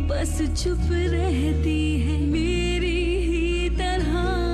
बस चुप रहती है मेरी ही तरह।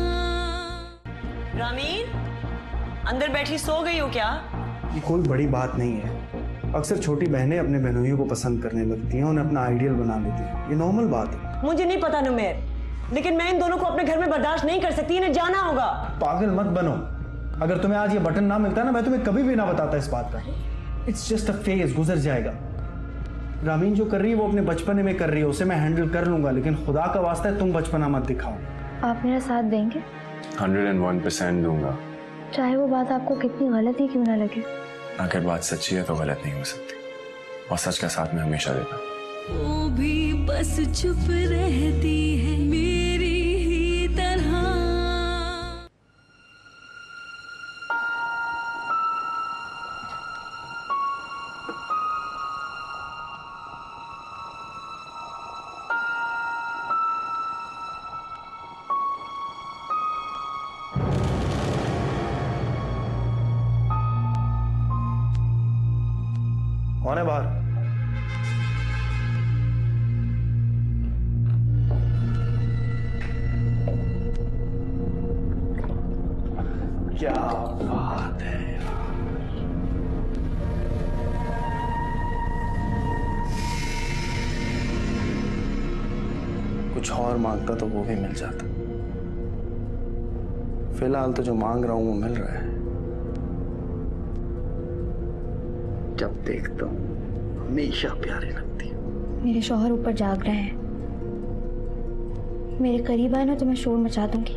रामीन, अंदर बैठी सो गई हो क्या? ये कोई बड़ी बात नहीं है। अक्सर छोटी बहनें अपने बहनोइयों को पसंद करने लगती हैं, उन्हें अपना आइडियल बना लेती हैं। ये नॉर्मल बात है। मुझे नहीं पता नुमेर, लेकिन मैं इन दोनों को अपने घर में बर्दाश्त नहीं कर सकती। इन्हें जाना होगा। पागल मत बनो। अगर तुम्हें आज ये बटन ना मिलता ना, मैं तुम्हें कभी भी ना बताता इस बात का। इट्स जस्ट अ फेज, गुजर जाएगा। रामीन जो कर रही है वो अपने बचपने में कर रही है, उसे मैं हैंडल कर लूंगा, लेकिन खुदा का वास्ता है तुम बचपना मत दिखाओ। आप मेरा साथ देंगे? 101% दूंगा, चाहे वो बात आपको कितनी गलत ही क्यों ना लगे। अगर बात सच्ची है तो गलत नहीं हो सकती, और सच का साथ मैं हमेशा देता। वो भी बस चुप रहती है मेरी ही तरह। कौन है बाहर? क्या बात है यार। कुछ और मांगता तो वो भी मिल जाता। फिलहाल तो जो मांग रहा हूं वो मिल रहा है। जब देखता हूं हमेशा प्यारी लगती है। मेरे शौहर ऊपर जाग रहे हैं, मेरे करीब आए ना तो मैं शोर मचा दूंगी।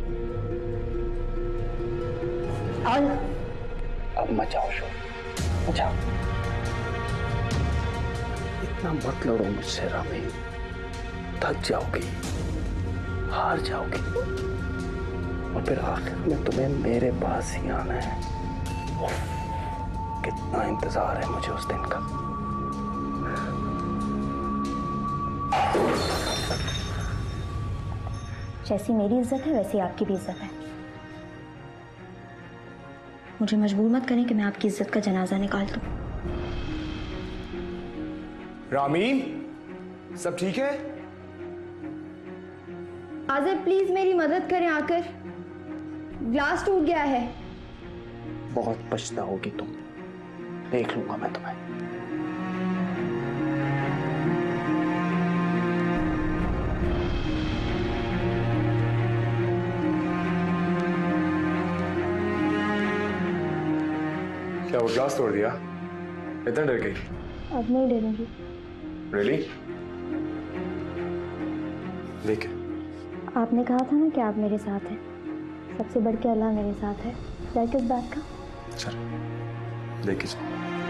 अब मचाओ शोर, मचाओ। इतना मत लड़ो मुझसे रामी, थक जाओगी, हार जाओगी, और फिर आखिर में तुम्हें मेरे पास ही आना है। कितना इंतजार है मुझे उस दिन का। जैसी मेरी इज्जत है वैसी आपकी भी इज्जत है। मुझे मजबूर मत करें कि मैं आपकी इज्जत का जनाजा निकाल दूं। रामीन, सब ठीक है? आज़िब प्लीज मेरी मदद करें आकर, ग्लास टूट गया है। बहुत पछताओगी तुम, देख लूंगा मैं तुम्हें। क्या वो ग्लास तोड़ दिया? इतना डर गई? अब नहीं डरूंगी। रियली? देख, आपने कहा था ना कि आप मेरे साथ हैं, सबसे बढ़ के अल्लाह मेरे साथ है। डर किस बात का? चल देख के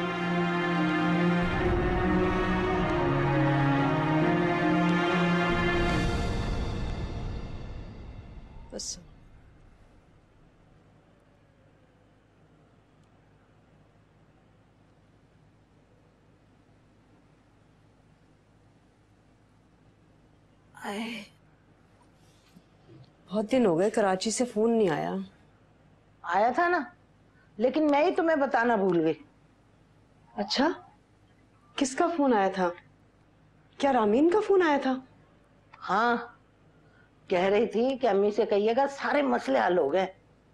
बस आए, बहुत दिन हो गए, कराची से फोन नहीं आया। आया था ना, लेकिन मैं ही तुम्हें बताना भूल गई। अच्छा, किसका फोन आया था? क्या रामीन का फोन आया था? हाँ, कह रही थी कि अम्मी से कहिएगा सारे मसले हल हो गए।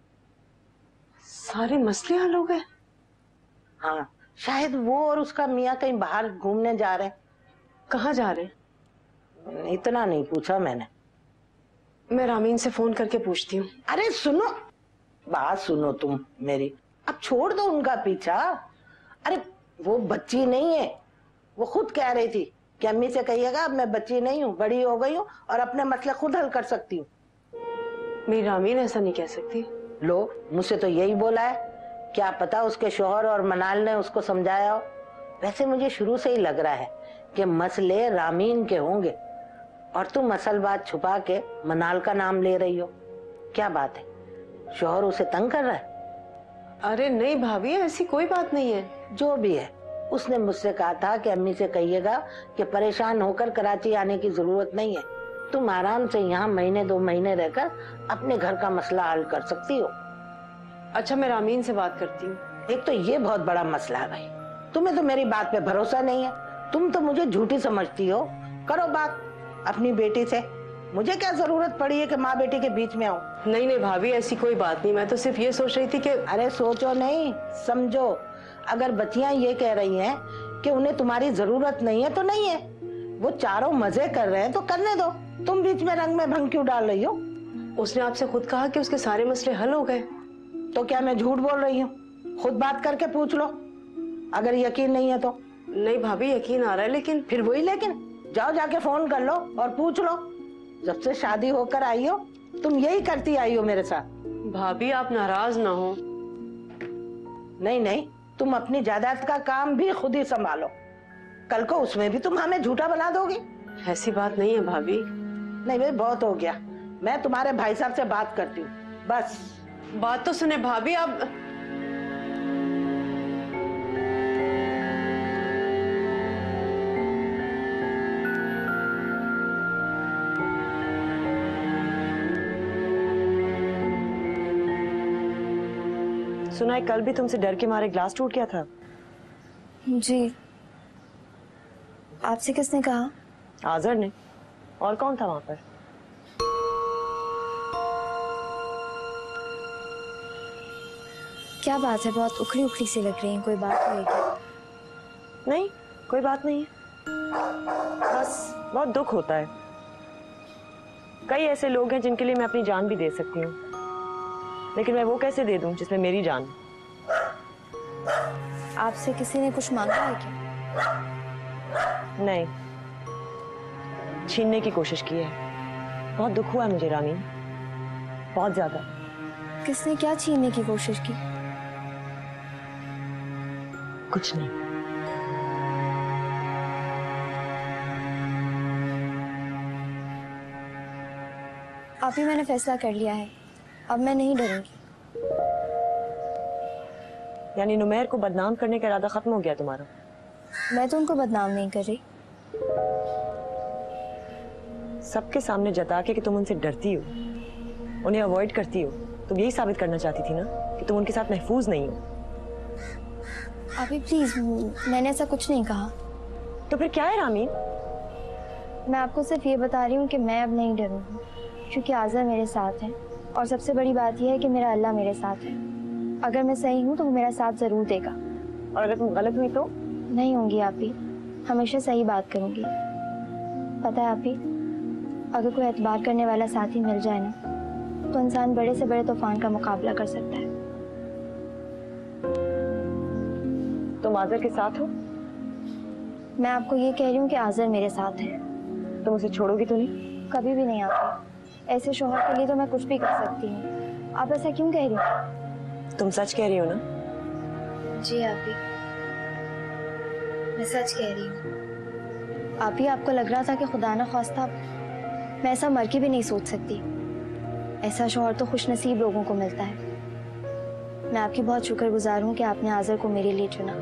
सारे मसले हल हो गए? हाँ, शायद वो और उसका मियाँ कहीं बाहर घूमने जा रहे हैं। कहाँ जा रहे हैं? इतना नहीं पूछा मैंने। मैं रामीन से फोन करके पूछती हूँ। अरे सुनो, बात सुनो तुम मेरी, अब छोड़ दो उनका पीछा। अरे वो बच्ची नहीं है, वो खुद कह रही थी कि अम्मी से कहिएगा अब मैं बच्ची नहीं हूँ, बड़ी हो गई हूँ और अपने मसले खुद हल कर सकती हूँ। मेरी रामीन ऐसा नहीं कह सकती। लो, मुझसे तो यही बोला है, क्या पता उसके शौहर और मनाल ने उसको समझाया हो। वैसे मुझे शुरू से ही लग रहा है कि मसले रामीन के होंगे और तुम असल बात छुपा के मनाल का नाम ले रही हो। क्या बात है, शौहर उसे तंग कर रहा है? अरे नहीं भाभी, ऐसी कोई बात नहीं है। जो भी है, उसने मुझसे कहा था कि अम्मी से कहिएगा कि परेशान होकर कराची आने की जरूरत नहीं है, तुम आराम से यहाँ महीने 2 महीने रहकर अपने घर का मसला हल कर सकती हो। अच्छा, मैं रामीन से बात करती हूँ। एक तो ये बहुत बड़ा मसला है भाई, तुम्हें तो मेरी बात पे भरोसा नहीं है, तुम तो मुझे झूठी समझती हो। करो बात, अपनी बेटी से। मुझे क्या जरूरत पड़ी है कि माँ बेटी के बीच में आऊं? नहीं नहीं भाभी, ऐसी कोई बात नहीं, मैं तो सिर्फ ये सोच रही थी कि अरे सोचो नहीं, समझो। अगर बच्चियां ये कह रही हैं कि उन्हें तुम्हारी जरूरत नहीं है तो नहीं है। वो चारों मजे कर रहे हैं तो करने दो, तुम बीच में रंग में भंग क्यों डाल रही हो? उसने आपसे खुद कहा कि उसके सारे मसले हल हो गए। तो क्या मैं झूठ बोल रही हूँ? खुद बात करके पूछ लो, अगर यकीन नहीं है तो। नहीं भाभी, यकीन आ रहा है, लेकिन फिर वही लेकिन, जाओ जाके फोन कर लो और पूछ लो। जब से शादी होकर आई हो तुम यही करती आई हो मेरे साथ। भाभी आप नाराज ना हो। नहीं नहीं, तुम अपनी जायदाद का काम भी खुद ही संभालो, कल को उसमें भी तुम हमें झूठा बना दोगी। ऐसी बात नहीं है भाभी। नहीं भाई, बहुत हो गया, मैं तुम्हारे भाई साहब से बात करती हूँ बस। बात तो सुने भाभी, आप सुना है कल भी तुमसे डर के मारे ग्लास टूट गया था। जी, आपसे किसने कहा? आजर ने। और कौन था वहां पर? क्या बात है, बहुत उखड़ी उखड़ी सी लग रही है, कोई बात हुई क्या? नहीं, कोई बात नहीं है, बस बहुत दुख होता है। कई ऐसे लोग हैं जिनके लिए मैं अपनी जान भी दे सकती हूँ, लेकिन मैं वो कैसे दे दूं जिसमें मेरी जान। आपसे किसी ने कुछ मांगा है क्या? नहीं, छीनने की कोशिश की है। बहुत दुख हुआ है मुझे रामीन, बहुत ज्यादा। किसने क्या छीनने की कोशिश की? कुछ नहीं। अभी मैंने फैसला कर लिया है, अब मैं नहीं डरूंगी। यानी नुमैर को बदनाम करने का इरादा खत्म हो गया तुम्हारा? मैं तो उनको बदनाम नहीं कर रही। सबके सामने जता के कि तुम उनसे डरती हो, उन्हें अवॉइड करती हो, तुम यही साबित करना चाहती थी ना कि तुम उनके साथ महफूज नहीं हो। अभी प्लीज, मैंने ऐसा कुछ नहीं कहा। तो फिर क्या है रामीन? मैं आपको सिर्फ ये बता रही हूँ कि मैं अब नहीं डरूंगी, क्योंकि आज़र मेरे साथ है, और सबसे बड़ी बात यह है कि मेरा अल्लाह मेरे साथ है। अगर मैं सही हूँ तो वो मेरा साथ जरूर देगा, और अगर तुम गलत हुई तो? नहीं होंगी आप ही, हमेशा सही बात करूंगी। पता है आप ही, अगर कोई एतबार करने वाला साथी मिल जाए ना, तो इंसान बड़े से बड़े तूफान का मुकाबला कर सकता है। तुम आज़र के साथ हो? मैं आपको ये कह रही हूँ कि आज़र मेरे साथ है। तुम उसे छोड़ोगी तो नहीं? कभी भी नहीं आती। ऐसे शौहर के लिए तो मैं कुछ भी कर सकती हूँ। आप ऐसा क्यों कह रही हो? तुम सच कह रही हो ना? जी आप ही, मैं सच कह रही हूँ। आप ही, आपको लग रहा था कि खुदा न ख्वास्ता मैं ऐसा मर के भी नहीं सोच सकती। ऐसा शौहर तो खुशनसीब लोगों को मिलता है। मैं आपकी बहुत शुक्रगुजार हूँ कि आपने आज़र को मेरे लिए चुना।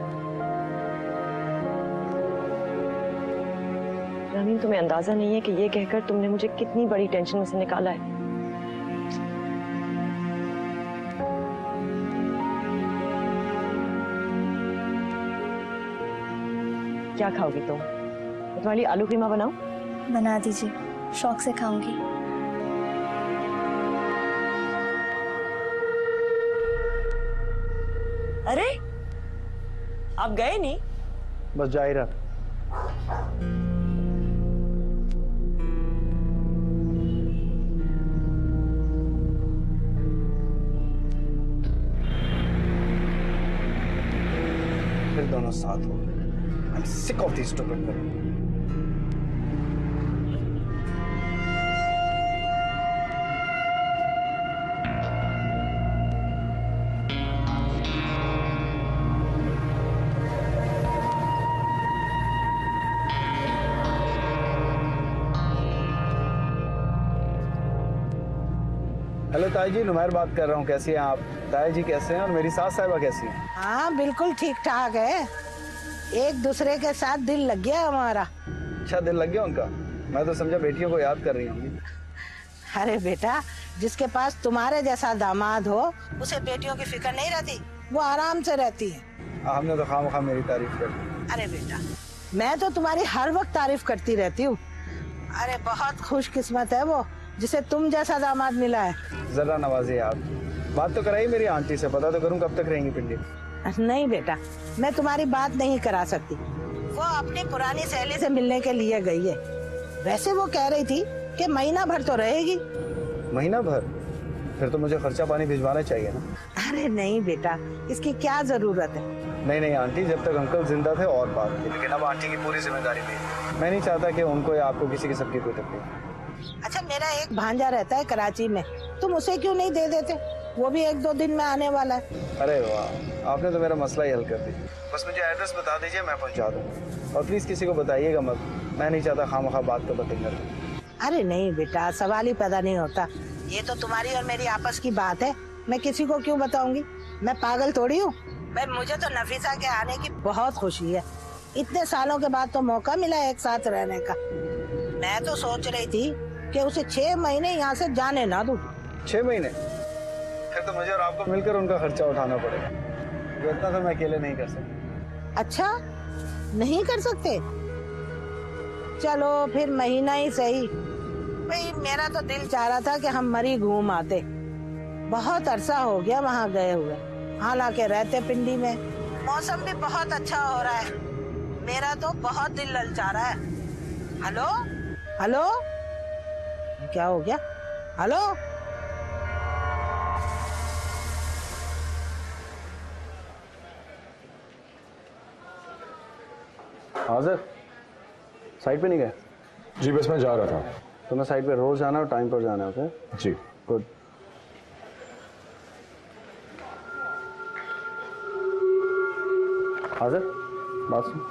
रामीन, तुम्हें अंदाजा नहीं है कि ये कहकर तुमने मुझे कितनी बड़ी टेंशन में से निकाला है। क्या खाओगी तुम? मैं तुम्हारे लिए आलू कीमा बनाऊं? बना दीजिए, शौक से खाऊंगी। अरे, आप गए नहीं? बस जा ही रहा। फिर दोनों साथ हो। I'm sick of these stupid men. Hello ताई जी, नुमैर बात कर रहा हूँ। कैसी हैं आप? ताई जी कैसे हैं और मेरी सास साहिबा कैसी हैं? हाँ बिल्कुल ठीक ठाक है, एक दूसरे के साथ दिल लग गया हमारा। अच्छा, दिल लग गया उनका? मैं तो समझा बेटियों को याद कर रही होंगी। अरे बेटा, जिसके पास तुम्हारे जैसा दामाद हो उसे बेटियों की फिक्र नहीं रहती, वो आराम से रहती है। हमने तो खामखा मेरी तारीफ कर दी। अरे बेटा, मैं तो तुम्हारी हर वक्त तारीफ करती रहती हूँ। अरे बहुत खुशकिस्मत है वो जिसे तुम जैसा दामाद मिला है। जरा नवाजिए आप, बात तो कराइए मेरी आंटी से, पता तो करूं कब तक रहेंगी पिंडी। नहीं बेटा, मैं तुम्हारी बात नहीं करा सकती। वो अपनी पुरानी सहेली से मिलने के लिए गई है। वैसे वो कह रही थी कि महीना भर तो रहेगी। महीना भर? फिर तो मुझे खर्चा पानी भिजवाना चाहिए ना। अरे नहीं बेटा, इसकी क्या जरूरत है। नहीं नहीं आंटी, जब तक अंकल जिंदा थे और बात थी, लेकिन अब आंटी की पूरी जिम्मेदारी मेरी। मैं नहीं चाहता कि उनको या आपको किसी किस्म की कोई तकलीफ। अच्छा, मेरा एक भांजा रहता है कराची में, तुम उसे क्यों नहीं दे देते? वो भी 1-2 दिन में आने वाला है। अरे वाह, आपने तो मेरा मसला ही हल कर दिया। बस मुझे एड्रेस बता दीजिए, मैं पहुंचा दूंगा। और प्लीज किसी को बताइएगा मत, मैं नहीं चाहता खामखा बात का बतिंग कर। अरे नहीं बेटा, सवाल ही पैदा नहीं होता। ये तो तुम्हारी और मेरी आपस की बात है, मैं किसी को क्यों बताऊंगी? मैं पागल थोड़ी हूँ। भाई मुझे तो नफीसा के आने की बहुत खुशी है। इतने सालों के बाद तो मौका मिला एक साथ रहने का। मैं तो सोच रही थी कि उसे 6 महीने यहाँ से जाने ना दूं। 6 महीने? फिर तो मुझे और आपको मिलकर उनका खर्चा उठाना पड़ेगा। वो इतना तो मैं अकेले नहीं कर सकता। अच्छा, नहीं कर सकते? चलो फिर महीना ही सही। भाई मेरा तो दिल चाह रहा था कि हम मरी घूम आते। बहुत अरसा हो गया वहाँ गए हुए। हालांकि रहते पिंडी में, मौसम भी बहुत अच्छा हो रहा है। मेरा तो बहुत दिल ललचा रहा है। हेलो हेलो, क्या हो गया? हेलो, हाजिर, साइड पे नहीं गए? जी बस मैं जा रहा था। तुम्हें साइड पे रोज जाना और टाइम पर जाना है, ओके? जी गुड। हाजिर, बात सुन,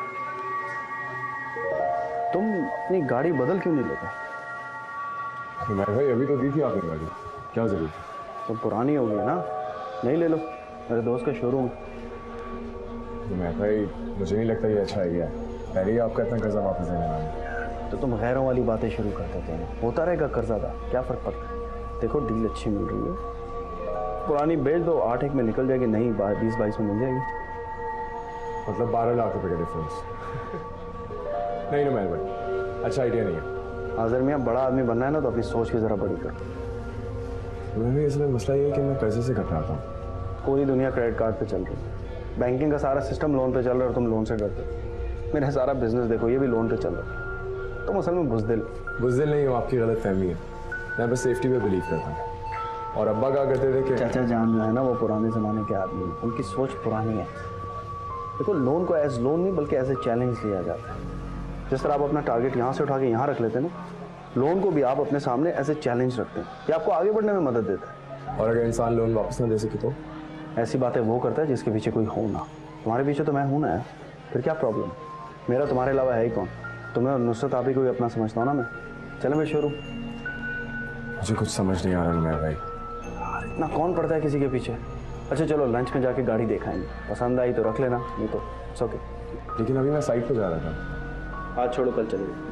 तुम अपनी गाड़ी बदल क्यों नहीं लेते? तो मैं भाई अभी तो दी थी आपने गाड़ी, क्या जरूरत है? तो पुरानी हो गई ना, नहीं ले लो, मेरे दोस्त का शोरूम। तो मैं भाई मुझे नहीं लगता ये अच्छा आइडिया है। पहले ही आपका इतना कर्जा वापस देने वाला। तो तुम गैरों वाली बातें शुरू कर देते हैं। होता रहेगा कर्जा का, क्या फर्क पड़ता है? देखो डील अच्छी मिल रही है, पुरानी बेच दो, 8-1 में निकल जाएगी, नहीं 20-22 में मिल जाएगी। मतलब 12 लाख रुपए का डिफरेंस। नहीं ना मैंने भाई, अच्छा आइडिया नहीं है। हाजिर मियाँ, बड़ा आदमी बनना है ना तो अपनी सोच की जरा बड़ी कर। मैं भी इसमें मसला ये है कि मैं कर्जे से कट रहा था। पूरी दुनिया क्रेडिट कार्ड पे चल रही है, बैंकिंग का सारा सिस्टम लोन पे चल रहा है और तुम लोन से करते हो। मेरा सारा बिजनेस देखो, ये भी लोन पे चल रहा है। तुम असल में बुज़दिल नहीं हो, आपकी गलत फहमी है। मैं बस सेफ्टी पे बिलीव करता हूँ। और अब्बा क्या करते थे कि चाचा जान जो है ना, वो पुराने ज़माने के आदमी, उनकी सोच पुरानी है। देखो, लोन को एज लोन नहीं बल्कि एज ए चैलेंज लिया जाता है। जिस तरह आप अपना टारगेट यहाँ से उठा के यहाँ रख लेते हैं ना, लोन को भी आप अपने सामने एज ए चैलेंज रखते हैं। ये आपको आगे बढ़ने में मदद देता है। और अगर इंसान लोन वापस ना दे सके तो? ऐसी बातें वो करता है जिसके पीछे कोई हो ना। तुम्हारे पीछे तो मैं हूं ना, फिर क्या प्रॉब्लम? मेरा तुम्हारे अलावा है ही कौन? तुम्हें और नुसरत आप ही को भी अपना समझता हूँ ना मैं। चलो मैं शुरू। मुझे कुछ समझ नहीं आ रहा मैं भाई। इतना कौन पड़ता है किसी के पीछे? अच्छा चलो लंच में जाके गाड़ी दिखाएंगे, पसंद आई तो रख लेना, नहीं तो इट्स ओके। लेकिन अभी मैं साइट पे जा रहा था। आज छोड़ो, कल चलेंगे।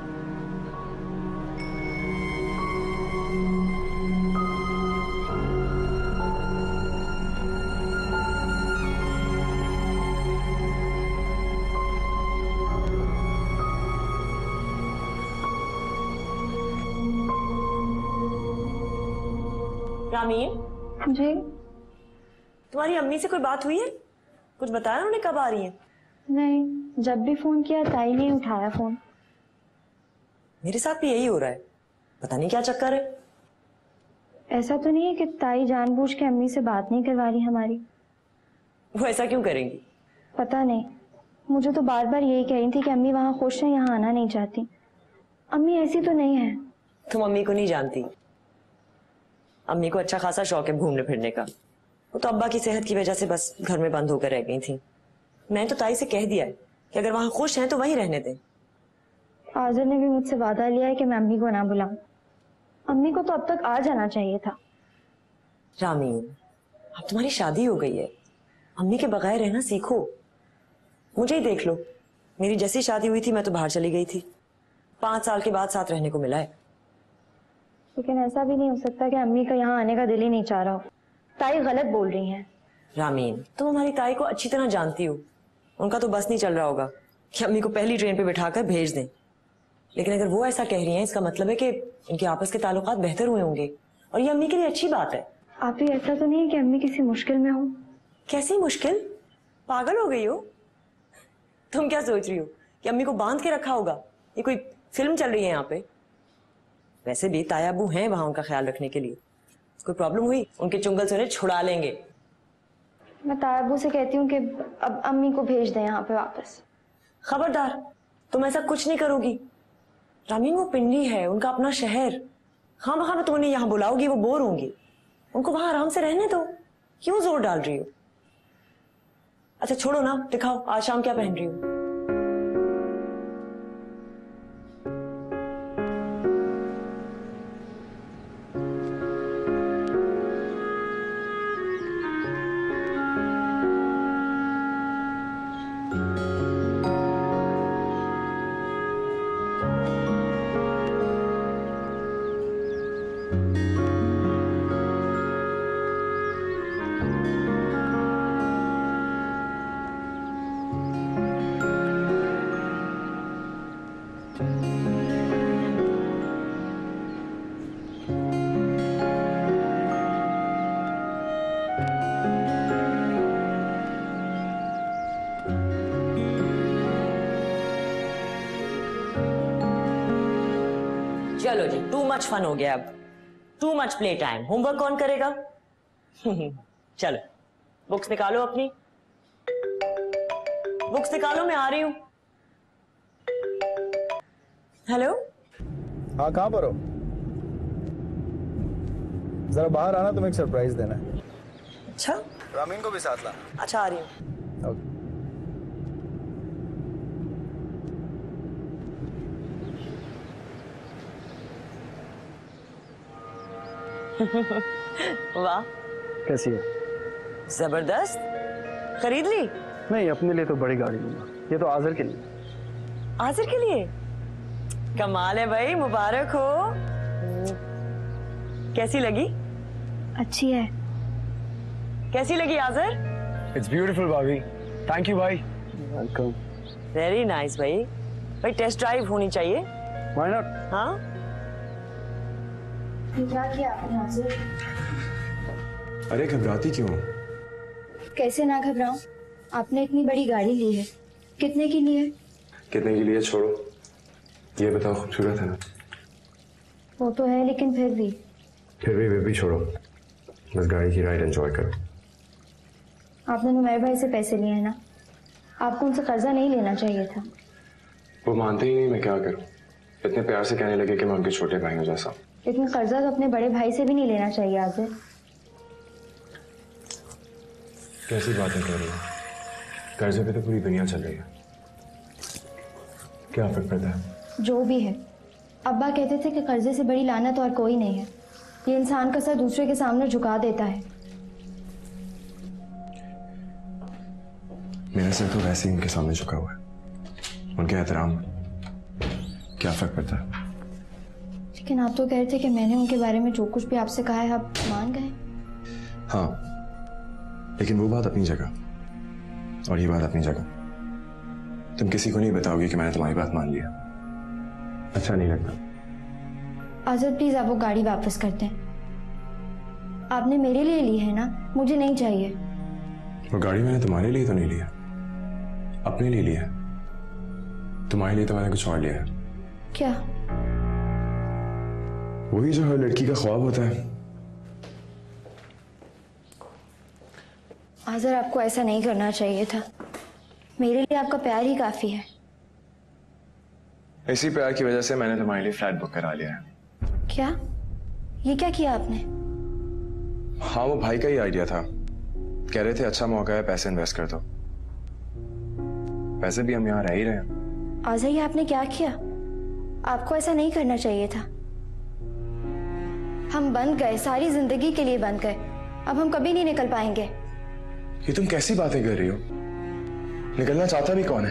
रामीन जी? तुम्हारी अम्मी से कोई बात हुई है? कुछ बताया उन्होंने कब आ रही है? नहीं, जब भी फोन किया ताई ने उठाया फोन। मेरे साथ भी यही हो रहा है, पता नहीं क्या चक्कर है। ऐसा तो नहीं है कि ताई जानबूझ के अम्मी से बात नहीं करवा रही हमारी? वो ऐसा क्यों करेंगी? पता नहीं, मुझे तो बार बार यही कह रही थी कि अम्मी वहाँ खुश है, यहाँ आना नहीं चाहती। अम्मी ऐसी तो नहीं है। तुम अम्मी को नहीं जानती। अम्मी को अच्छा खासा शौक है घूमने फिरने का। वो तो अब्बा की सेहत की वजह से बस घर में बंद होकर रह गई थी। मैंने तो ताई से कह दिया है कि अगर वहां खुश हैं तो वहीं रहने दें। आज़र ने भी मुझसे वादा लिया है कि मैं अम्मी को ना बुलाऊं। अम्मी को तो अब तक आ जाना चाहिए था। रामीन, अब तुम्हारी शादी हो गई है, अम्मी के बगैर रहना सीखो। मुझे ही देख लो, मेरी जैसी शादी हुई थी मैं तो बाहर चली गई थी। 5 साल के बाद साथ रहने को मिला है। लेकिन ऐसा भी नहीं हो सकता कि अम्मी का यहाँ आने का दिल ही नहीं चाह रहा हो। ताई गलत बोल रही हैं। रामीन, तुम हमारी ताई को अच्छी तरह जानती हो। उनका तो बस नहीं चल रहा होगा कि अम्मी को पहली ट्रेन पे बिठाकर भेज दें। लेकिन अगर वो ऐसा कह रही हैं इसका मतलब है कि इनके आपस के ताल्लुकात बेहतर हुए होंगे और ये अम्मी के लिए अच्छी बात है। आप ही ऐसा तो नहीं है कि अम्मी किसी मुश्किल में हो? कैसी मुश्किल? पागल हो गई हो तुम? क्या सोच रही हो कि अम्मी को बांध के रखा होगा? ये कोई फिल्म चल रही है यहाँ पे? वैसे भी ताया अबू हैं वहां उनका ख्याल रखने के लिए। कोई प्रॉब्लम हुई उनके चुंगल से उन्हें छुड़ा लेंगे। मैं ताया अबू से कहती हूँ कि अब अम्मी को भेज दें यहाँ पे वापस। खबरदार, तुम ऐसा कुछ नहीं करोगी। रामीन वो पिंडी है, उनका अपना शहर। हाँ वहां मैं तुम्हें यहाँ बुलाओगी वो बोर होंगी। उनको वहां आराम से रहने दो, क्यों जोर डाल रही हो? अच्छा छोड़ो ना, दिखाओ आज शाम क्या पहन रही हो। चलो जी, टू मच फन हो गया, अब too much play time. Homework कौन करेगा? चलो बुक्स निकालो अपनी, बुक्स निकालो, मैं आ रही हूं। हेलो, हाँ कहाँ पर हो? जरा बाहर आना, तुम्हें एक सरप्राइज देना है। अच्छा, रामीन को भी साथ लाना। अच्छा आ रही हूँ। ओके। वाह, कैसी है? जबरदस्त। खरीद ली? नहीं, अपने लिए तो बड़ी गाड़ी लूंगा, ये तो आज़र के लिए। आज़र के लिए? कमाल है भाई, मुबारक हो। कैसी लगी? अच्छी है। कैसी लगी आज़र? इट्स ब्यूटीफुल भाभी। थैंक यू भाई। वेलकम। वेरी नाइस भाई। भाई टेस्ट ड्राइव होनी चाहिए। Why not? हाँ क्या किया आपने हाजिर? अरे घबराती क्यों? कैसे ना घबराऊं? आपने इतनी बड़ी गाड़ी ली है, कितने की ली है? कितने के लिए छोड़ो, ये बताओ, खूबसूरत है ना? वो तो है, लेकिन फिर भी छोड़ो, बस गाड़ी की राइड एंजॉय करो। आपने नुमैर भाई से पैसे लिए हैं ना, आपको उनसे कर्जा नहीं लेना चाहिए था। वो मानते ही नहीं, मैं क्या करूं? इतने प्यार से कहने लगे कि मैं उनके छोटे भाइयों जैसा। लेकिन कर्जा तो अपने बड़े भाई से भी नहीं लेना चाहिए आज़र। कैसी बातें कर रही हो? कर्जे पे तो पूरी दुनिया चल रही है, क्या फर्क पड़ता है? जो भी है, अब्बा कहते थे कि कर्जे से बड़ी लानत और कोई नहीं है। ये इंसान का सर दूसरे के सामने झुका देता है। मेरा सर तो वैसे ही उनके सामने झुका हुआ है, उनके एहतराम में क्या फर्क पड़ता है? लेकिन आप तो कह रहे थे कि मैंने उनके बारे में जो कुछ भी आपसे कहा है आप मान गए। हाँ, लेकिन वो बात अपनी जगह और ये बात अपनी जगह। तुम किसी को नहीं बताओगे कि मैंने तुम्हारी बात मान लिया, अच्छा नहीं लगता। आज़र प्लीज आप वो गाड़ी वापस कर दें। आपने मेरे लिए ली है ना, मुझे नहीं चाहिए। वो गाड़ी मैंने तुम्हारे लिए तो नहीं लिया, अपने लिए लिया। तुम्हारे लिए तो मैंने कुछ और लिया है। क्या? वही जो हर लड़की का ख्वाब होता है। आज़र आपको ऐसा नहीं करना चाहिए था, मेरे लिए आपका प्यार ही काफी है। इसी प्यार की वजह से मैंने तुम्हारे लिए फ्लैट बुक करा लिया है। क्या? ये क्या किया आपने? हाँ, वो भाई का ही आइडिया था, कह रहे थे अच्छा मौका है, पैसे इन्वेस्ट कर दो। पैसे भी हम यहाँ रह ही रहे हैं। आज़र ये आपने क्या किया? आपको ऐसा नहीं करना चाहिए था। हम बंध गए, सारी जिंदगी के लिए बंध गए, अब हम कभी नहीं निकल पाएंगे। ये तुम कैसी बातें कर रही हो? निकलना चाहता भी कौन है?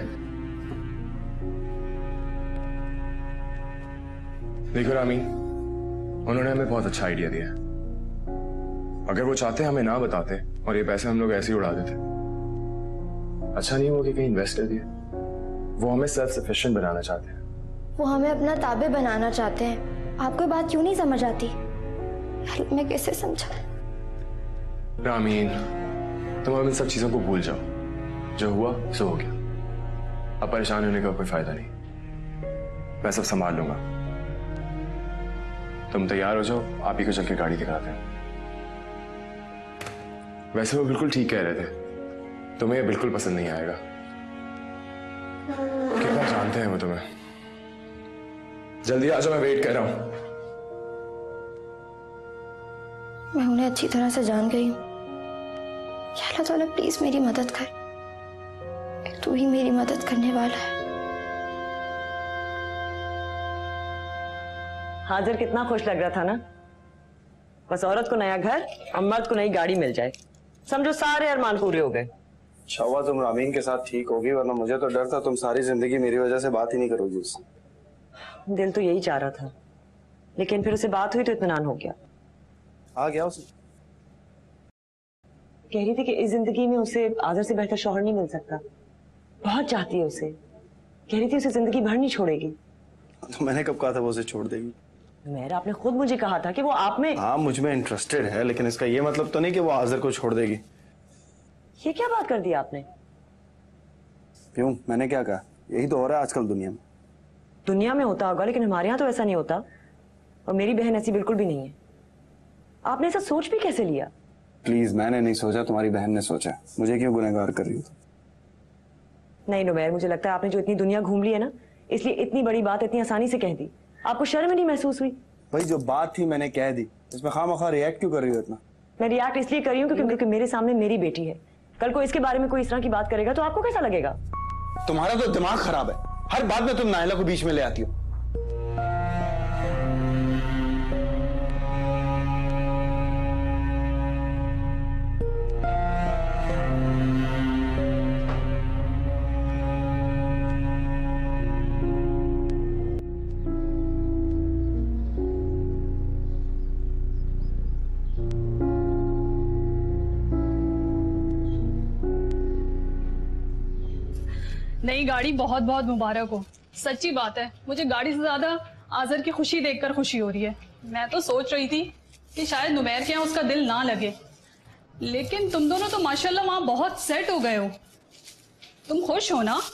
देखो रामीन, उन्होंने हमें बहुत अच्छा आइडिया दिया है। अगर वो चाहते हमें ना बताते और ये पैसे हम लोग ऐसे ही उड़ा देते, अच्छा नहीं हुआ कि कहीं इन्वेस्ट कर दिए। वो हमें सेल्फ सफिशिएंट बनाना चाहते हैं, वो हमें अपना ताबे बनाना चाहते हैं। आपको बात क्यों नहीं समझ आती? यार मैं कैसे समझा? रामीन, तुम अब इन सब चीजों को भूल जाओ। जो हुआ सो हो गया। अब परेशान होने का कोई फायदा नहीं। मैं सब संभाल लूंगा। तुम तैयार हो जाओ, आप ही को चल के गाड़ी दिखाते हैं। वैसे वो बिल्कुल ठीक कह रहे थे, तुम्हें ये बिल्कुल पसंद नहीं आएगा। कितना जानते हैं वो तुम्हें। जल्दी आ जाओ, मैं वेट कर रहा हूं। मैं उन्हें अच्छी तरह से जान गई हूँ। अल्लाह ताला प्लीज मेरी मदद कर। तू ही मेरी मदद करने वाला है। हाजिर कितना खुश लग रहा था ना। बस औरत को नया घर और मर्द को नई गाड़ी मिल जाए, समझो सारे अरमान पूरे हो गए। अच्छा हुआ तुम रामीन के साथ ठीक होगी, वरना मुझे तो डर था तुम सारी जिंदगी मेरी वजह से बात ही नहीं करोगी उससे। दिल तो यही चाह रहा था, लेकिन फिर उससे बात हुई तो इत्मीनान हो गया। आ गया उसे। कह रही थी कि इस जिंदगी में उसे आदर से बेहतर शौहर नहीं मिल सकता। बहुत चाहती है उसे। कह रही थी उसे जिंदगी भर नहीं छोड़ेगी। तो मैंने कब कहा था वो उसे छोड़ देगी? मेरा आपने खुद मुझे कहा था कि वो आप में। हाँ, मुझ में इंटरेस्टेड है, लेकिन इसका ये मतलब तो नहीं कि वो आज़र को छोड़ देगी। ये क्या बात कर दी आपने? क्यों, मैंने क्या कहा? यही तो हो रहा है आजकल दुनिया में। दुनिया में होता होगा, लेकिन हमारे यहाँ तो ऐसा नहीं होता। और मेरी बहन ऐसी बिल्कुल भी नहीं है। आपने ऐसा सोच भी कैसे लिया? प्लीज, मैंने नहीं सोचा, तुम्हारी बहन ने सोचा। मुझे क्यों गुनहगार कर रही हो? नहीं नुमैर, मुझे लगता है आपने जो इतनी दुनिया घूम ली है ना, इसलिए इतनी बड़ी बात इतनी आसानी से कह दी। आपको शर्म नहीं महसूस हुई? भाई जो बात थी मैंने कह दी, इसमें खामखा रिएक्ट क्यों कर रही हो इतना? मैं रिएक्ट इसलिए कर रही हूँ क्योंकि मेरे सामने मेरी बेटी है। कल को इसके बारे में कोई इस तरह की बात करेगा तो आपको कैसा लगेगा? तुम्हारा तो दिमाग खराब है, हर बात में तुम नाइला को बीच में ले आती हो। नई गाड़ी बहुत बहुत मुबारक हो। सच्ची बात है, मुझे गाड़ी से ज्यादा आज़र की खुशी देखकर खुशी हो रही है। मैं तो सोच रही थी कि शायद नुमैर के यहाँ उसका दिल ना लगे, लेकिन तुम दोनों तो माशाल्लाह वहां बहुत सेट हो गए हो। तुम खुश हो ना?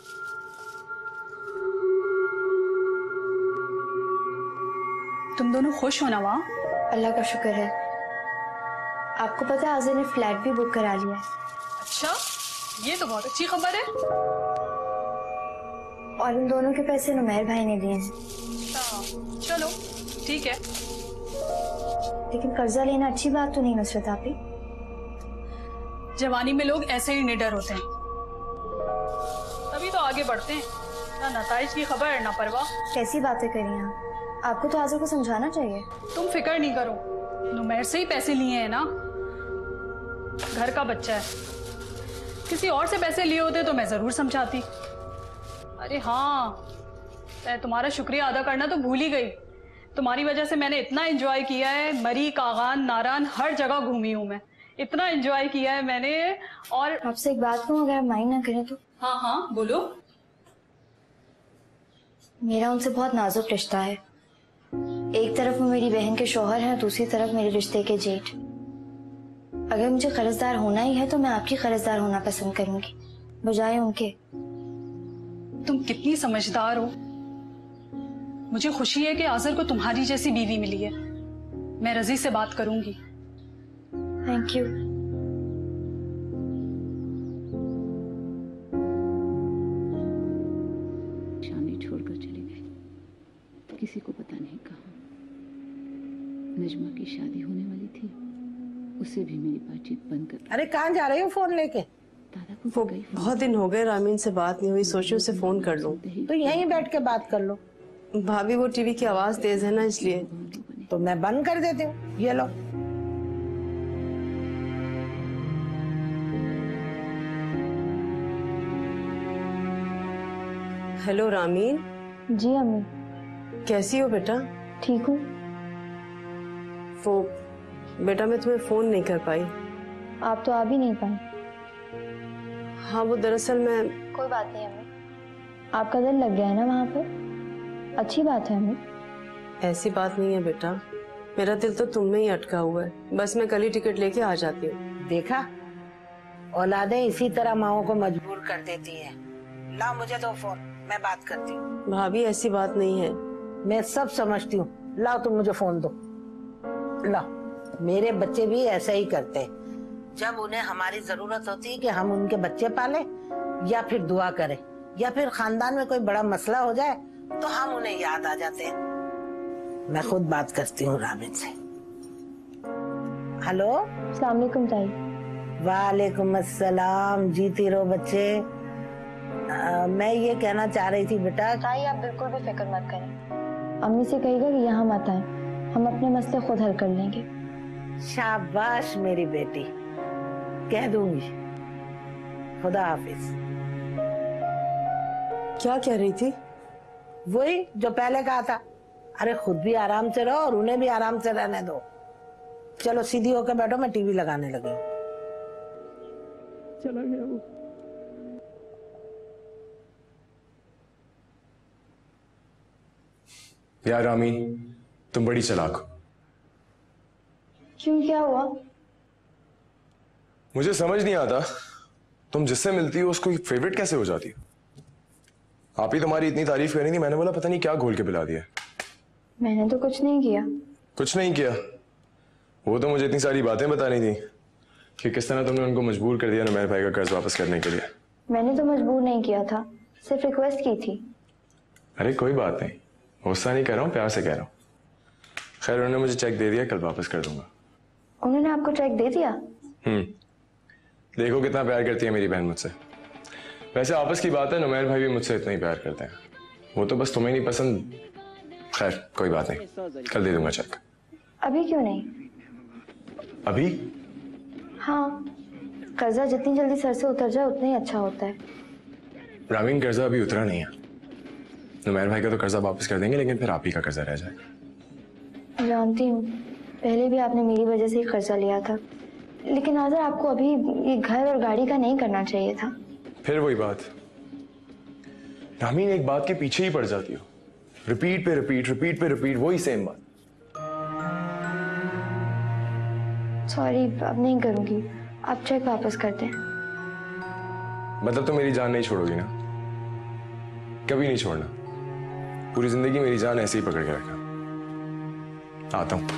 तुम दोनों खुश हो ना वहां? अल्लाह का शुक्र है। आपको पता है आज़र ने फ्लैट भी बुक करा लिया है। अच्छा, ये तो बहुत अच्छी खबर है। और इन दोनों के पैसे नुमैर भाई ने दिए हैं। चलो ठीक है। लेकिन कर्जा लेना अच्छी बात तो नहीं नुसरत आपी। जवानी में लोग ऐसे ही निडर होते हैं, तभी तो आगे बढ़ते हैं। ना नताइज की खबर ना परवाह। कैसी बातें करी आप? आपको तो आज़र को समझाना चाहिए। तुम फिक्र नहीं करो, नुमैर से ही पैसे लिए हैं ना। घर का बच्चा है, किसी और से पैसे लिए होते तो मैं जरूर समझाती। अरे हाँ, मैं तुम्हारा शुक्रिया अदा करना तो भूल ही गई। तुम्हारी वजह से मैंने इतना एंजॉय किया है। मरी, कागान, नारान हर जगह घूमी हूँ मैं। इतना एंजॉय किया है मैंने। और आपसे एक बात कहूँ, अगर आप माइंड ना करें तो? हाँ हाँ बोलो। मेरा उनसे बहुत नाजुक रिश्ता है। एक तरफ वो मेरी बहन के शौहर हैं, दूसरी तरफ मेरे रिश्ते के जेठ। अगर मुझे कर्जदार होना ही है तो मैं आपकी कर्जदार होना पसंद करूंगी, बजाय उनके। तुम कितनी समझदार हो। मुझे खुशी है कि आज़र को तुम्हारी जैसी बीवी मिली है। मैं रजी से बात करूंगी। Thank you. शादी छोड़कर चली गई, किसी को पता नहीं कहा। नजमा की शादी होने वाली थी, उसे भी मेरी बातचीत बंद कर। अरे कहाँ जा रही हो फोन लेके? दादा को वो बहुत दिन हो गए रामीन से बात नहीं हुई, सोची उसे फोन कर लूं। तो यहीं बैठ के बात कर लो। भाभी वो टीवी की आवाज तेज है ना, इसलिए। तो मैं बंद कर देती हूँ, ये लो। हेलो रामीन। जी अम्मी। कैसी हो बेटा? ठीक हूँ। वो बेटा मैं तुम्हें फोन नहीं कर पाई। आप तो आ भी नहीं पाए। हाँ वो दरअसल मैं। कोई बात नहीं अम्मी, आपका दिल लग गया है ना वहाँ पर? अच्छी बात है अम्मी। ऐसी बात नहीं है बेटा, मेरा दिल तो तुम में ही अटका हुआ है। बस मैं कल ही टिकट लेके आ जाती हूँ। देखा, औलादें इसी तरह माओ को मजबूर कर देती हैं। लाओ मुझे दो फोन, मैं बात करती हूँ। भाभी ऐसी बात नहीं है। मैं सब समझती हूँ, लाओ तुम मुझे फोन दो। लाओ, मेरे बच्चे भी ऐसा ही करते हैं। जब उन्हें हमारी जरूरत होती है कि हम उनके बच्चे पाले या फिर दुआ करें या फिर खानदान में कोई बड़ा मसला हो जाए तो हम उन्हें याद आ जाते हैं। मैं खुद बात करती हूँ रामिन से। हेलो, अस्सलाम वालेकुम ताई। वालेकुम अस्सलाम। जीती रहो बच्चे। मैं ये कहना चाह रही थी बेटा। ताई आप बिल्कुल भी फिक्र मत करें, अम्मी से कहिएगा कि यहाँ मत आए, हम अपने मसले खुद हल कर लेंगे। शाबाश मेरी बेटी, कह दूंगी। खुदा हाफिज। क्या कह रही थी? वही जो पहले कहा था। अरे खुद भी आराम से रहो और उन्हें भी आराम से रहने दो। चलो सीधी होकर बैठो, मैं टीवी लगाने लगी हूँ। चला गया वो। यार रामीन, तुम बड़ी चालाक हो। क्यों, क्या हुआ? मुझे समझ नहीं आता तुम जिससे मिलती हो उसको फेवरेट कैसे हो जाती हो। आप ही तुम्हारी इतनी तारीफ करी थी, मैंने बोला पता नहीं क्या घोल के पिला दिया। मैंने तो कुछ नहीं किया। कुछ नहीं किया? वो तो मुझे इतनी सारी बातें बतानी थी कि किस तरह तुमने उनको मजबूर कर दिया नुमैर भाई का कर्ज वापस करने के लिए। मैंने तो मजबूर नहीं किया था, सिर्फ रिक्वेस्ट की थी। अरे कोई बात नहीं, गुस्सा नहीं कर रहा हूँ, प्यार से कह रहा हूँ। खैर उन्होंने मुझे चेक दे दिया, कल वापस कर दूंगा। उन्होंने आपको चेक दे दिया? देखो कितना प्यार करती है मेरी बहन मुझसे। वैसे आपस की बात है, नुमैर भाई भी मुझसे इतना ही प्यार करते हैं। वो तो बस तुम्हें नहीं पसंद। खैर कोई बात नहीं, कल दे दूंगा चेक। अभी क्यों नहीं? अभी? हाँ, कर्जा जितनी जल्दी सर से उतर जाए उतना ही अच्छा होता है। रामीन, कर्जा अभी उतरा नहीं है। नुमैर भाई का तो कर्जा वापस कर देंगे, लेकिन फिर आप ही का कर्जा रह जाएगा। जानती हूँ, पहले भी आपने मेरी वजह से ही कर्जा लिया था, लेकिन आज़र आपको अभी ये घर और गाड़ी का नहीं करना चाहिए था। फिर वही बात रामीन, एक बात के पीछे ही पड़ जाती हो। रिपीट पे रिपीट, रिपीट पे रिपीट, वही सेम बात। सॉरी, अब नहीं करूंगी। आप चेक वापस कर दें। मतलब तुम मेरी जान नहीं छोड़ोगी ना? कभी नहीं छोड़ना। पूरी जिंदगी मेरी जान ऐसे ही पकड़ के रखा। आता हूं।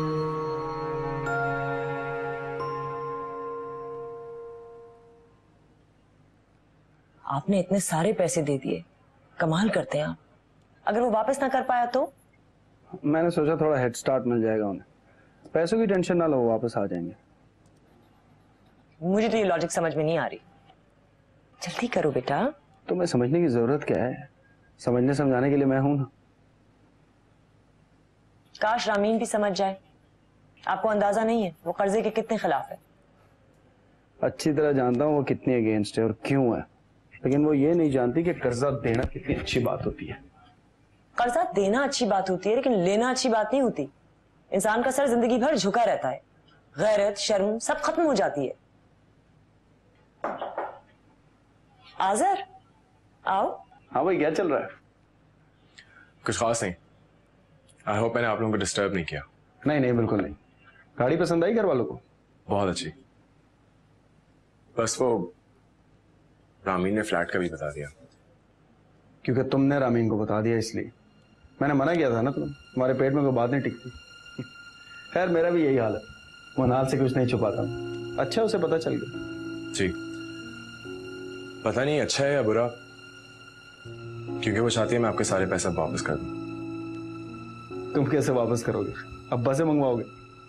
आपने इतने सारे पैसे दे दिए, कमाल करते हैं आप। अगर वो वापस ना कर पाया तो? मैंने सोचा थोड़ा हेड स्टार्ट मिल जाएगा उन्हें। पैसों की टेंशन ना लो, वो वापस आ जाएंगे। मुझे तो ये लॉजिक समझ में नहीं आ रही। जल्दी करो बेटा। तुम्हें समझने की जरूरत क्या है? समझने समझाने के लिए मैं हूं ना। काश रामीन भी समझ जाए। आपको अंदाजा नहीं है वो कर्जे के कितने खिलाफ है। अच्छी तरह जानता हूँ वो कितनी अगेंस्ट है और क्यों है, लेकिन वो ये नहीं जानती कि कर्जा देना कितनी अच्छी बात होती है। कर्जा देना अच्छी बात होती है, लेकिन लेना अच्छी बात नहीं होती। इंसान का सर जिंदगी भर झुका रहता है, गैरत शर्म सब खत्म हो जाती है। आज़र आओ। हाँ भाई, क्या चल रहा है? कुछ खास नहीं। आई होप मैंने आप लोगों को डिस्टर्ब नहीं किया। नहीं नहीं, बिल्कुल नहीं। गाड़ी पसंद आई घर वालों को? बहुत अच्छी। बस वो रामीन ने फ्लैट का भी बता दिया। क्योंकि तुमने रामीन को बता दिया इसलिए। मैंने मना किया था ना तुम्हारे पेट में कोई बात नहीं टिकती। खैर मेरा भी यही हाल है, मुनाल से कुछ नहीं छुपाता। अच्छा उसे पता चल गया। जी, पता नहीं अच्छा है या बुरा, क्योंकि वो चाहती है मैं आपके सारे पैसे वापस कर दूं। तुम कैसे वापस करोगे? अब्बा से मंगवाओगे?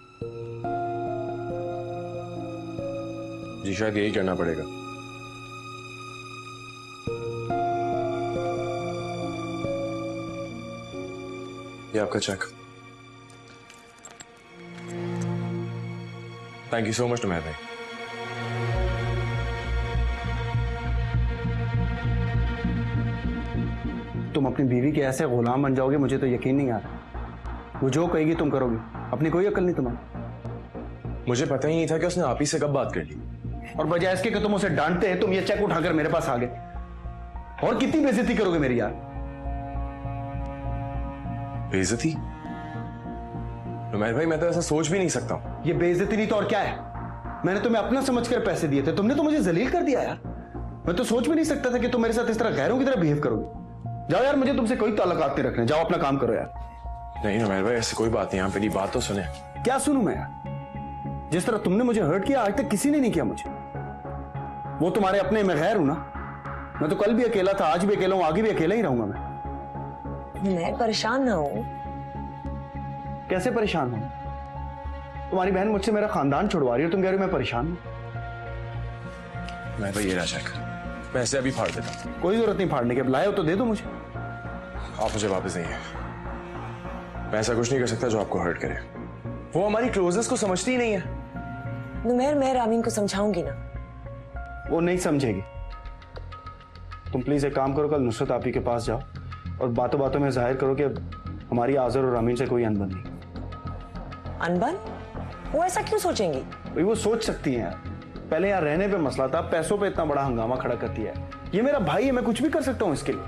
जी शायद यही करना पड़ेगा। ये आपका check. Thank you so much Numair भाई। तुम अपनी बीवी के ऐसे गुलाम बन जाओगे, मुझे तो यकीन नहीं आ रहा। वो जो कहेगी तुम करोगे, अपनी कोई अकल नहीं तुम्हारी। मुझे पता ही नहीं था कि उसने आप ही से कब बात कर ली। और बजाय इसके कि तुम उसे डांटते, तुम ये चेक उठाकर मेरे पास आ गए। और कितनी बेइज्जती करोगे मेरी यार? बेइज्जती? नुमैर भाई मैं तो ऐसा सोच भी नहीं सकता हूं। ये बेइज्जती नहीं तो और क्या है? मैंने तुम्हें अपना समझकर पैसे दिए थे, तुमने तो मुझे जलील कर दिया यार। मैं तो सोच भी नहीं सकता था कि तुम मेरे साथ इस तरह गैरों की तरह बिहेव करोगे। जाओ यार, मुझे तुमसे कोई ताल्लुकात नहीं रखने, जाओ अपना काम करो यार। नहीं नुमैर भाई ऐसी कोई बात नहीं, आप मेरी बात तो सुने। क्या सुनूं मैं यार? जिस तरह तुमने मुझे हर्ट किया आज तक किसी ने नहीं किया मुझे। वो तुम्हारे अपने, मैं गैर हूं ना। मैं तो कल भी अकेला था, आज भी अकेला हूं, आगे भी अकेला ही रहूंगा मैं परेशान ना हूं। कैसे परेशान हूं? तुम्हारी बहन मुझसे मेरा खानदान छुड़वा रही है, तुम कह रहे हो मैं परेशान हूं। मैं भाई ये रहा चेक, मैं ऐसे अभी फाड़ देता हूं। कोई जरूरत नहीं फाड़ने के, लाए हो तो दे दो मुझे। आप मुझे वापस नहीं है। मैं ऐसा कुछ नहीं कर सकता जो आपको हर्ट करे। वो हमारी क्लोजनेस को समझती ही नहीं है। नुमैर मैं रामीन को समझाऊंगी ना। वो नहीं समझेगी। तुम प्लीज एक काम करो, कल नुसरत आपी के पास जाओ और बातों बातों में जाहिर करो कि हमारी आज़र और रामीन से कोई अनबन नहीं। अनबन? वो ऐसा क्यों सोचेंगी? भाई वो सोच सकती हैं यार। पहले यहाँ रहने पे मसला था, पैसों पे इतना बड़ा हंगामा खड़ा करती है। ये मेरा भाई है, मैं कुछ भी कर सकता हूँ इसके लिए।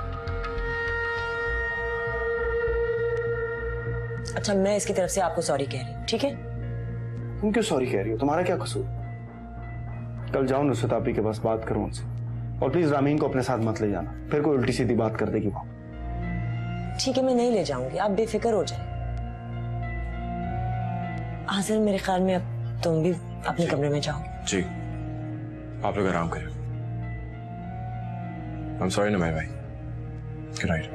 अच्छा मैं इसकी तरफ से आपको सॉरी कह रही हूँ, ठीक है? तुम क्यों सॉरी कह रही हो? तुम्हारा क्या कसूर? कल जाओ नुसरत आपी के पास, बात करो उनसे, और प्लीज रामीन को अपने साथ मत ले जाना, फिर कोई उल्टी सीधी बात कर देगी वो। ठीक है मैं नहीं ले जाऊंगी, आप बेफिक्र हो जाए। हाजिर मेरे ख्याल में अब तुम भी अपने कमरे में जाओ। जी आप लोग आराम करें। I'm sorry नुमैर भाई। Good night.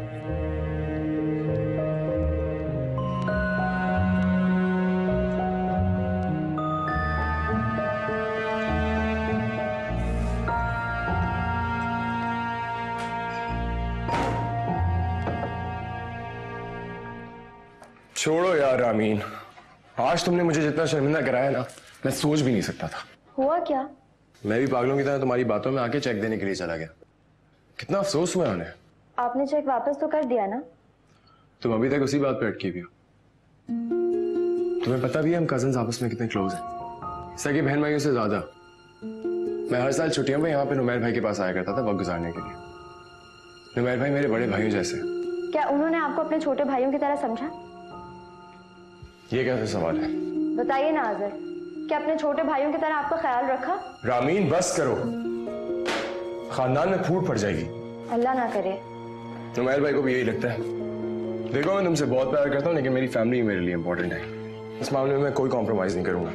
छोड़ो यार रामीन, आज तुमने मुझे जितना शर्मिंदा कराया ना, मैं सोच भी नहीं सकता था। हुआ क्या? मैं भी पागलों की तरह तुम्हारी बातों में आके चेक देने के लिए चला गया। कितना अफसोस हुआ उन्हें। आपने चेक वापस तो कर दिया ना? तुम अभी तक उसी बात पे अटकी भी हो। तुम्हें पता भी है हम कजन्स आपस में कितने क्लोज हैं, सगी बहन भाइयों से ज्यादा। मैं हर साल छुट्टियों में यहाँ पे नुमैर भाई के पास आया करता था वक्त गुजारने के लिए। नुमैर भाई मेरे बड़े भाइयों जैसे। क्या उन्होंने आपको अपने छोटे भाइयों की तरह समझा? ये कैसा सवाल है? बताइए ना आज़र, क्या अपने छोटे भाइयों की तरह आपका ख्याल रखा? रामीन बस करो, खानदान में फूट पड़ जाएगी। अल्लाह ना करे। नुमैर भाई को भी यही लगता है। देखो मैं तुमसे बहुत प्यार करता हूँ, लेकिन मेरी फैमिली मेरे लिए इंपॉर्टेंट है। इस मामले में मैं कोई कॉम्प्रोमाइज नहीं करूंगा।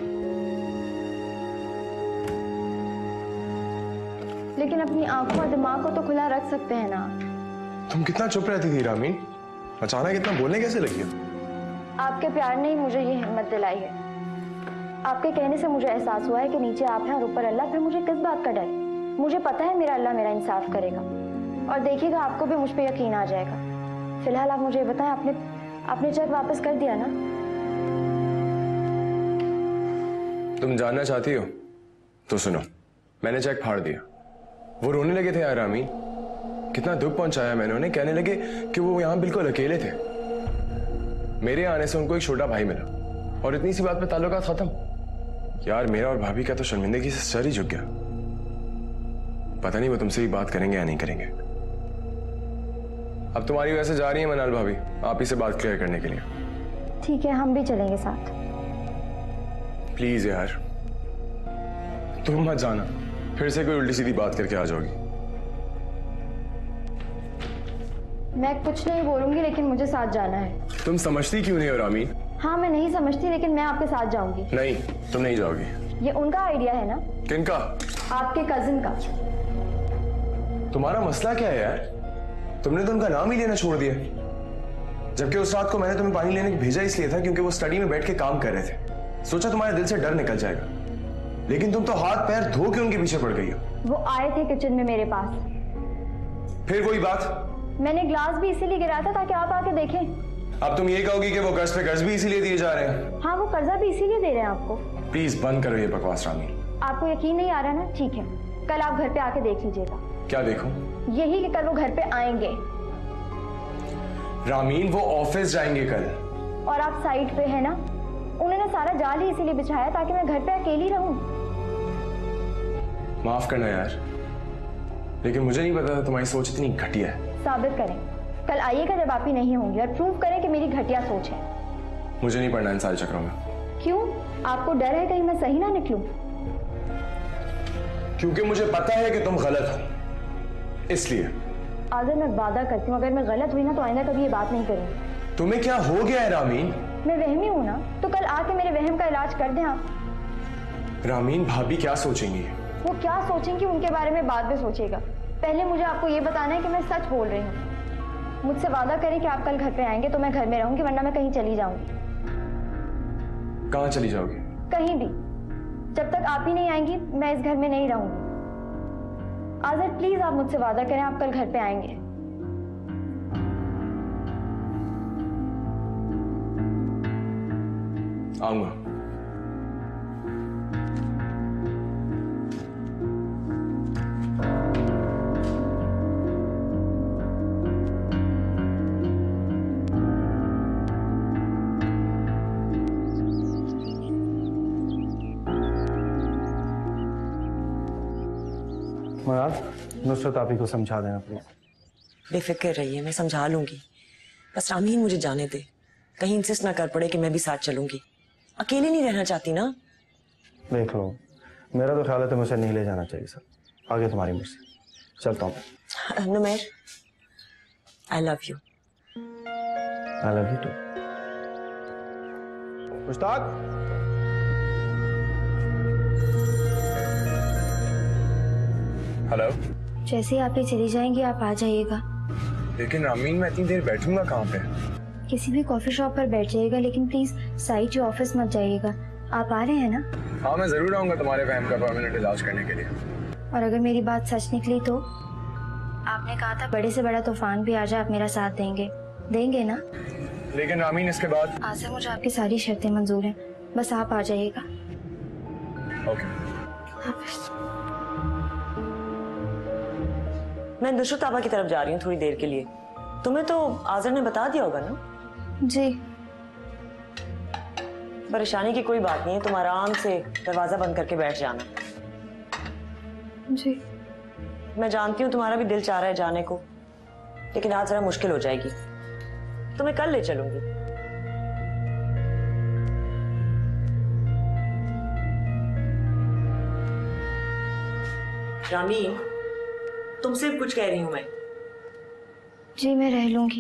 लेकिन अपनी आंखों और दिमाग को तो खुला रख सकते हैं ना। तुम कितना चुप रहती थी रामीन, अचानक इतना बोलने कैसे लगी हो? आपके प्यार ने ही मुझे ये हिम्मत दिलाई है। आपके कहने से मुझे एहसास हुआ है कि नीचे आप हैं और ऊपर अल्लाह, फिर मुझे किस बात का डर? मुझे पता है मेरा अल्लाह मेरा इंसाफ करेगा, और देखिएगा आपको भी मुझ पे यकीन आ जाएगा। फिलहाल आप मुझे बताएं, आपने चेक वापस कर दिया ना? तुम जानना चाहती हो तो सुनो, मैंने चेक फाड़ दिया। वो रोने लगे थे यार रामीन, कितना दुख पहुंचाया मैंने उन्हें। कहने लगे कि वो यहाँ बिल्कुल अकेले थे। मेरे आने से उनको एक छोटा भाई मिला और इतनी सी बात पे ताल्लुकात खत्म। यार मेरा और भाभी का तो शर्मिंदगी से सर ही झुक गया। पता नहीं वो तुमसे भी बात करेंगे या नहीं करेंगे। अब तुम्हारी वजह से जा रही है मनाल भाभी आप ही से बात क्लियर करने के लिए। ठीक है, हम भी चलेंगे साथ। प्लीज यार तुम मत जाना, फिर से कोई उल्टी सीधी बात करके आ जाओगी। मैं कुछ नहीं बोलूंगी, लेकिन मुझे साथ जाना है। तुम समझती क्यों नहीं हो रामीन? हाँ मैं नहीं समझती, लेकिन मैं आपके साथ जाऊंगी। नहीं तुम नहीं जाओगी। ये उनका आइडिया है ना? किनका? आपके कजिन का। तुम्हारा मसला क्या है यार? तुमने तो उनका नाम ही लेना छोड़ दिया, जबकि उस रात को मैंने तुम्हें पानी लेने भेजा इसलिए था क्योंकि वो स्टडी में बैठ के काम कर रहे थे। सोचा तुम्हारे दिल से डर निकल जाएगा, लेकिन तुम तो हाथ पैर धो के उनके पीछे पड़ गई हो। वो आए थे किचन में मेरे पास। फिर कोई बात? मैंने ग्लास भी इसीलिए गिराया था ताकि आप आके देखें। अब तुम ये कहोगी कि वो कर्ज पे कर्ज भी इसीलिए दिए जा रहे हैं? हाँ वो कर्जा भी इसीलिए दे रहे हैं आपको। प्लीज बंद करो ये बकवास रामीन। आपको यकीन नहीं आ रहा ना? ठीक है, कल आप घर पे आके देख लीजिएगा। क्या देखूं? यही कि कल वो घर पे आएंगे। रामीन वो ऑफिस जाएंगे कल। और आप साइड पे है ना? उन्होंने सारा जाल ही इसीलिए बिछाया ताकि मैं घर पे अकेली रहूं। माफ करना यार, लेकिन मुझे नहीं पता था तुम्हारी सोच इतनी घटिया है। साबित करें। कल आइएगा जब आप ही नहीं होंगे और प्रूव करें कि मेरी घटिया सोच है। मुझे नहीं पढ़ना इन सारे चक्रों में। क्यों? आपको डर है कहीं मैं सही ना निकलूं? क्योंकि मुझे पता है कि तुम गलत हो, इसलिए। आज़र मैं वादा करती हूँ अगर मैं गलत हुई ना तो आइंदा कभी ये बात नहीं करूंगी। तुम्हें क्या हो गया है रामीन? मैं वहमी हूँ ना, तो कल आके मेरे वहम का इलाज कर दें आप। रामीन, भाभी क्या सोचेंगी? वो क्या सोचेंगी उनके बारे में बाद में सोचेगा। पहले मुझे आपको ये बताना है कि मैं सच बोल रही हूँ। मुझसे वादा करें कि आप कल घर पे आएंगे तो मैं घर में रहूंगी, वरना मैं कहीं चली जाऊंगी। कहाँ चली जाओगी? कहीं भी। जब तक आप ही नहीं आएंगी मैं इस घर में नहीं रहूंगी। आज़र प्लीज आप मुझसे वादा करें आप कल घर पे आएंगे। आऊंगा। मुराद, नुसरत आप ही को समझा देना प्लीज। बेफिक्र रहिए, मैं समझा लूंगी। बस रामीन मुझे जाने दे, कहीं इंसिस्ट ना कर पड़े कि मैं भी साथ चलूंगी। अकेले नहीं रहना चाहती ना। देख लो, मेरा तो ख्याल है तुम्हें उसे नहीं ले जाना चाहिए सर। आगे तुम्हारी मर्जी। चलता हूँ। Numair, I love you. I love you too. Mushtaq, hello. जैसे ही आप ही चली जाएंगी आप आ जाइएगा। लेकिन रामीन, मैं इतनी देर बैठूंगा कहाँ पे? किसी भी कॉफी शॉप पर बैठ जाइएगा, लेकिन प्लीज साइट या ऑफिस मत जाइएगा। आप आ रहे हैं ना? हाँ, मैं जरूर आऊंगा तुम्हारे वहम का परमानेंट इलाज करने के लिए। और अगर मेरी बात सच निकली तो? आपने कहा था बड़े से बड़ा तूफान भी आ जाए आप मेरा साथ देंगे, देंगे ना? लेकिन रामीन, इसके बाद? आज़र मुझे आपकी सारी शर्तें मंजूर हैं, बस आप आ जाइएगा। ओके। मैं नुसरत आबा की तरफ जा रही हूँ थोड़ी देर के लिए। तुम्हें तो आज़र ने बता दिया होगा ना? जी। परेशानी की कोई बात नहीं है, तुम आराम से दरवाजा बंद करके बैठ जाना। जी। मैं जानती हूँ तुम्हारा भी दिल चाह रहा है जाने को, लेकिन आज जरा मुश्किल हो जाएगी। तुम्हें कल ले चलूंगी। रामीन, तुमसे भी कुछ कह रही हूं मैं। जी मैं रह लूंगी।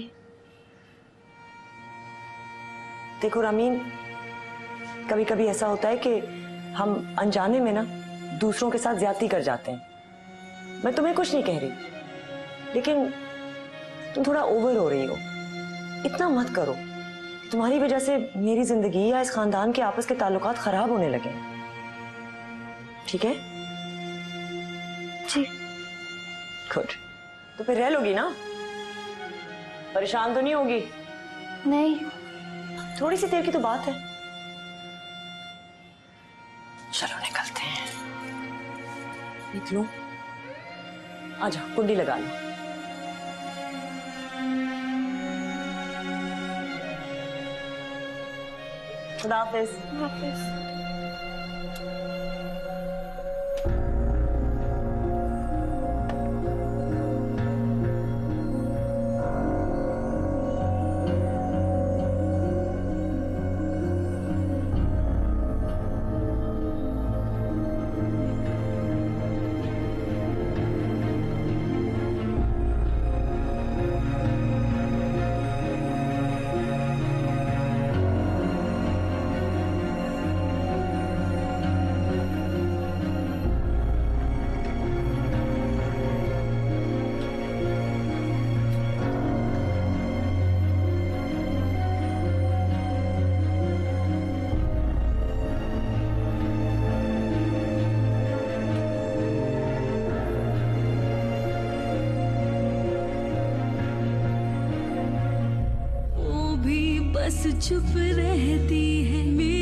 देखो रामीन, कभी कभी ऐसा होता है कि हम अनजाने में ना दूसरों के साथ ज्यादती कर जाते हैं। मैं तुम्हें कुछ नहीं कह रही, लेकिन तुम थोड़ा ओवर हो रही हो। इतना मत करो, तुम्हारी वजह से मेरी जिंदगी या इस खानदान के आपस के ताल्लुकात खराब होने लगे। ठीक है? जी। गुड। तो फिर रह लोगी ना? परेशान तो नहीं होगी? नहीं। थोड़ी सी देर की तो बात है। चलो निकलते हैं। निकलो, आजा कुंडी लगा लो। खुदा हाफिज। बस चुप रहती है।